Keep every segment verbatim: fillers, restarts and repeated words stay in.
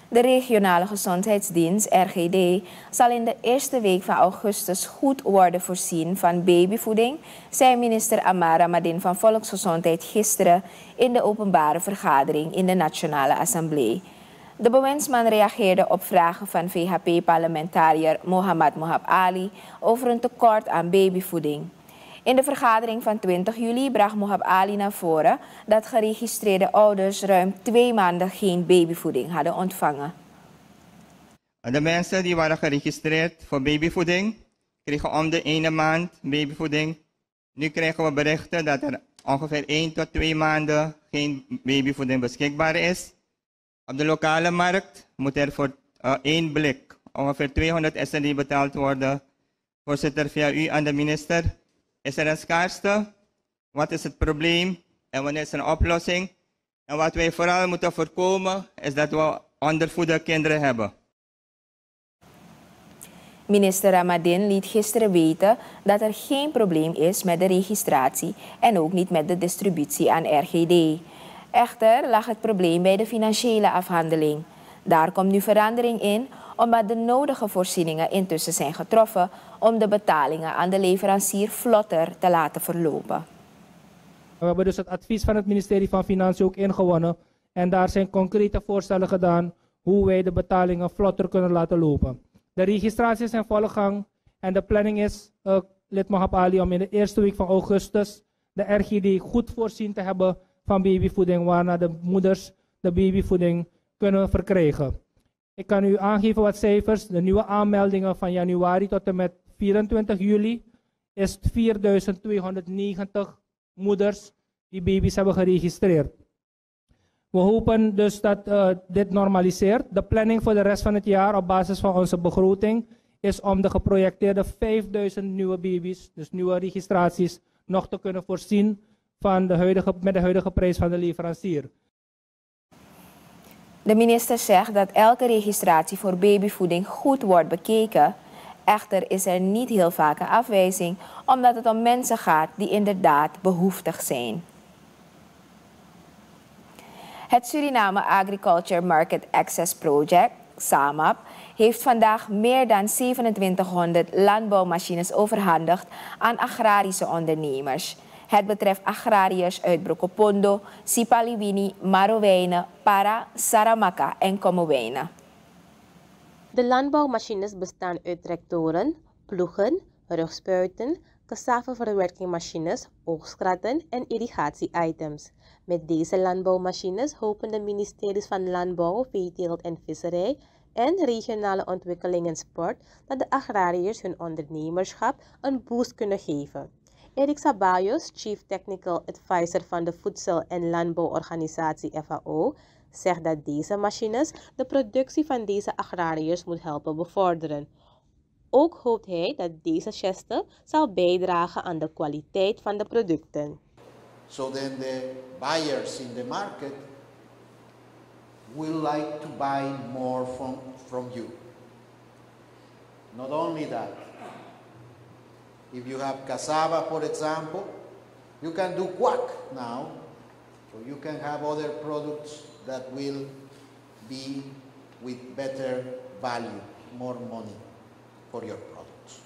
De regionale gezondheidsdienst, R G D, zal in de eerste week van augustus goed worden voorzien van babyvoeding, zei minister Amara Madin van Volksgezondheid gisteren in de openbare vergadering in de Nationale Assemblée. De bewindsman reageerde op vragen van V H P-parlementariër Mohammad Mohab Ali over een tekort aan babyvoeding. In de vergadering van twintig juli bracht Mohab Ali naar voren dat geregistreerde ouders ruim twee maanden geen babyvoeding hadden ontvangen. De mensen die waren geregistreerd voor babyvoeding kregen om de ene maand babyvoeding. Nu krijgen we berichten dat er ongeveer één tot twee maanden geen babyvoeding beschikbaar is. Op de lokale markt moet er voor uh, één blik ongeveer tweehonderd S N D betaald worden. Voorzitter, via u aan de minister. Is er een schaarste? Wat is het probleem? En wanneer is er een oplossing? En wat wij vooral moeten voorkomen is dat we ondervoede kinderen hebben. Minister Ramadin liet gisteren weten dat er geen probleem is met de registratie en ook niet met de distributie aan R G D. Echter lag het probleem bij de financiële afhandeling. Daar komt nu verandering in, omdat de nodige voorzieningen intussen zijn getroffen om de betalingen aan de leverancier vlotter te laten verlopen. We hebben dus het advies van het ministerie van Financiën ook ingewonnen en daar zijn concrete voorstellen gedaan hoe wij de betalingen vlotter kunnen laten lopen. De registratie is in volle gang en de planning is, uh, lid Mohab Ali, om in de eerste week van augustus de R G D goed voorzien te hebben van babyvoeding, waarna de moeders de babyvoeding kunnen verkrijgen. Ik kan u aangeven wat cijfers. De nieuwe aanmeldingen van januari tot en met vierentwintig juli is vierduizend tweehonderdnegentig moeders die baby's hebben geregistreerd. We hopen dus dat uh, dit normaliseert. De planning voor de rest van het jaar op basis van onze begroting is om de geprojecteerde vijfduizend nieuwe baby's, dus nieuwe registraties, nog te kunnen voorzien van de huidige, met de huidige prijs van de leverancier. De minister zegt dat elke registratie voor babyvoeding goed wordt bekeken. Echter is er niet heel vaak een afwijzing, omdat het om mensen gaat die inderdaad behoeftig zijn. Het Suriname Agriculture Market Access Project, SAMAP, heeft vandaag meer dan zevenentwintighonderd landbouwmachines overhandigd aan agrarische ondernemers. Het betreft agrariërs uit Brokopondo, Sipaliwini, Marowijnen, Para, Saramaka en Kommerwijnen. De landbouwmachines bestaan uit tractoren, ploegen, rugspuiten, cassaveverwerkingmachines, oogstkratten en irrigatie-items. Met deze landbouwmachines hopen de ministeries van Landbouw, Veeteelt en Visserij en Regionale Ontwikkeling en Sport dat de agrariërs hun ondernemerschap een boost kunnen geven. Erik Sabayos, Chief Technical Advisor van de Voedsel- en Landbouworganisatie F A O, zegt dat deze machines de productie van deze agrariërs moet helpen bevorderen. Ook hoopt hij dat deze geste zal bijdragen aan de kwaliteit van de producten. So then the buyers in the market will like to buy more from, from you. Not only that, if you have cassava, for example, you can do quack now, so you can have other products that will be with better value, more money for your products.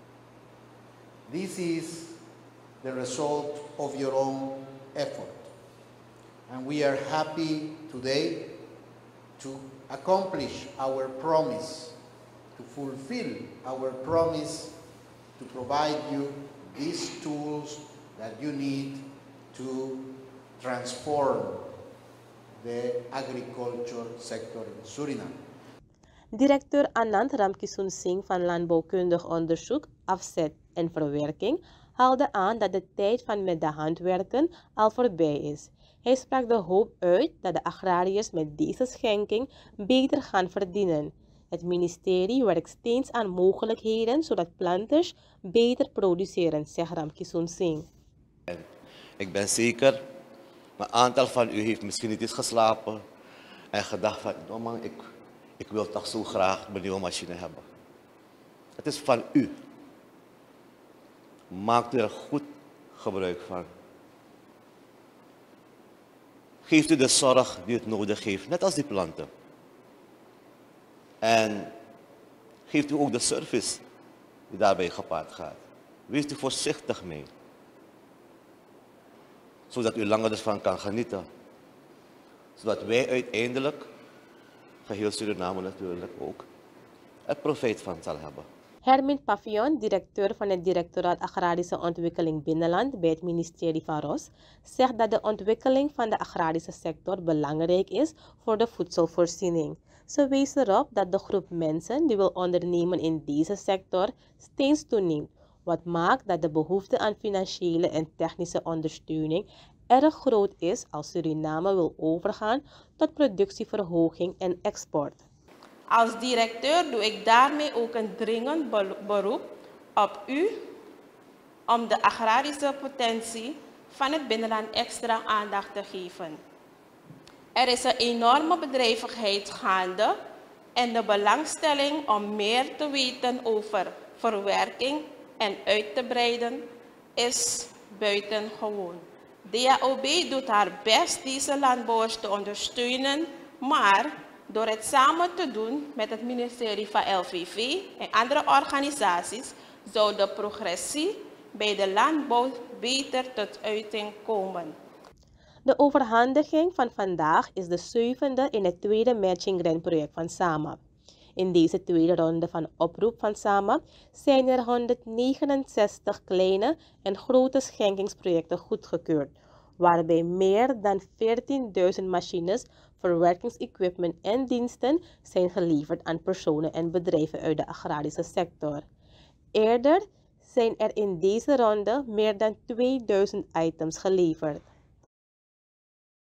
This is the result of your own effort. And we are happy today to accomplish our promise, to fulfill our promise to provide you these tools that you need to transform the agriculture sector in Suriname. Directeur Anand Ramkisoen Singh van Landbouwkundig Onderzoek, Afzet en Verwerking haalde aan dat de tijd van met de hand werken al voorbij is. Hij sprak de hoop uit dat de agrariërs met deze schenking beter gaan verdienen. Het ministerie werkt steeds aan mogelijkheden zodat planters beter produceren, zegt Ramkisoen Singh. Ik ben zeker, een aantal van u heeft misschien niet eens geslapen en gedacht van, oh man, ik, ik wil toch zo graag mijn nieuwe machine hebben. Het is van u. Maak er goed gebruik van. Geeft u de zorg die het nodig heeft, net als die planten. En geeft u ook de service die daarbij gepaard gaat. Wees u voorzichtig mee. Zodat u langer ervan kan genieten. Zodat wij uiteindelijk, geheel Suriname natuurlijk ook, er profijt van zal hebben. Hermin Pavion, directeur van het Directoraat Agrarische Ontwikkeling Binnenland bij het ministerie van Ros, zegt dat de ontwikkeling van de agrarische sector belangrijk is voor de voedselvoorziening. Ze wees erop dat de groep mensen die wil ondernemen in deze sector steeds toeneemt, wat maakt dat de behoefte aan financiële en technische ondersteuning erg groot is als Suriname wil overgaan tot productieverhoging en export. Als directeur doe ik daarmee ook een dringend beroep op u om de agrarische potentie van het binnenland extra aandacht te geven. Er is een enorme bedrijvigheid gaande en de belangstelling om meer te weten over verwerking en uit te breiden is buitengewoon. D A O B doet haar best deze landbouwers te ondersteunen, maar door het samen te doen met het ministerie van L V V en andere organisaties zou de progressie bij de landbouw beter tot uiting komen. De overhandiging van vandaag is de zevende in het tweede matching grant project van SAMAP. In deze tweede ronde van oproep van SAMAP zijn er honderdnegenenzestig kleine en grote schenkingsprojecten goedgekeurd, waarbij meer dan veertienduizend machines, verwerkingsequipment en diensten zijn geleverd aan personen en bedrijven uit de agrarische sector. Eerder zijn er in deze ronde meer dan tweeduizend items geleverd.